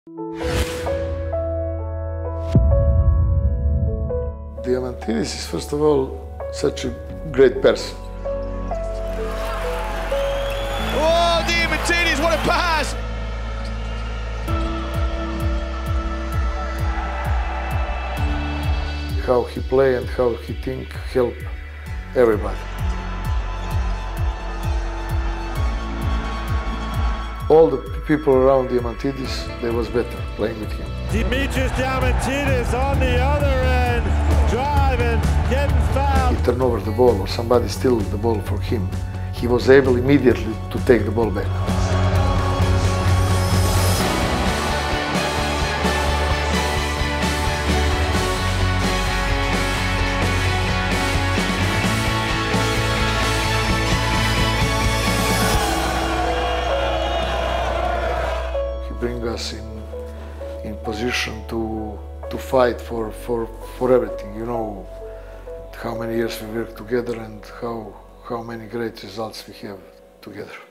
Diamantidis is, first of all, such a great person. Oh, Diamantidis, what a pass! How he play and how he think help everybody. All the people around Diamantidis, they was better playing with him. Dimitris Diamantidis on the other end, driving, getting fouled. He turned over the ball or somebody steal the ball for him. He was able immediately to take the ball back. Bring us in position to fight for everything. You know how many years we work together and how many great results we have together.